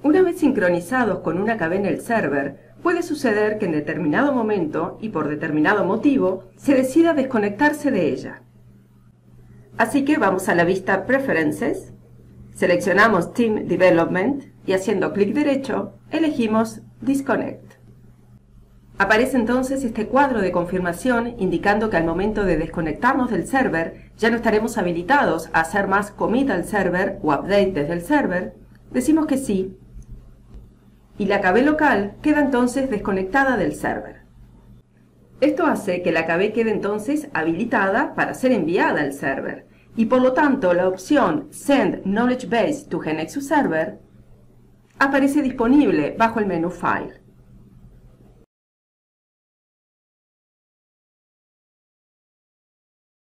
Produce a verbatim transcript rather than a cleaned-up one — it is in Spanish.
Una vez sincronizados con una A K B en el server, puede suceder que en determinado momento y por determinado motivo se decida desconectarse de ella. Así que vamos a la vista Preferences, seleccionamos Team Development y haciendo clic derecho elegimos Disconnect. Aparece entonces este cuadro de confirmación indicando que al momento de desconectarnos del server ya no estaremos habilitados a hacer más commit al server o update desde el server. Decimos que sí y la A K B local queda entonces desconectada del server. Esto hace que la A K B quede entonces habilitada para ser enviada al server y por lo tanto la opción Send Knowledge Base to GeneXus Server aparece disponible bajo el menú File.